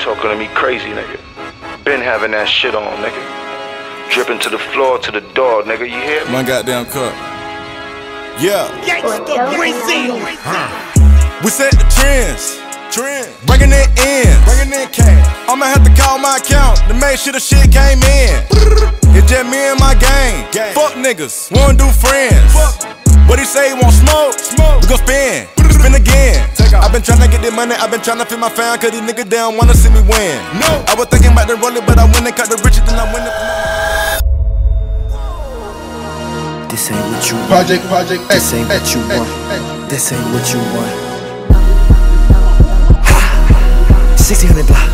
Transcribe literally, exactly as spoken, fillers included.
Talking to me crazy, nigga. Been having that shit on, nigga. Dripping to the floor, to the door, nigga, you hear me? My goddamn cup. Yeah. We set the trends. Trends. Bringing it in. Bringing in cash. I'ma have to call my account to make sure the shit came in. It's just me and my gang. gang. Fuck niggas, wanna do friends. Fuck. What he say, he want smoke? Smoke. We gon' spin, spin again. I've been tryna get the money, I've been tryna feed my fam, cause these niggas, they don't wanna see me win. No. I was thinking about the rolling, but I went and cut the richer than I went up. This ain't what you want. Project, project, This ain't what you want. This ain't what you want. sixteen hundred block.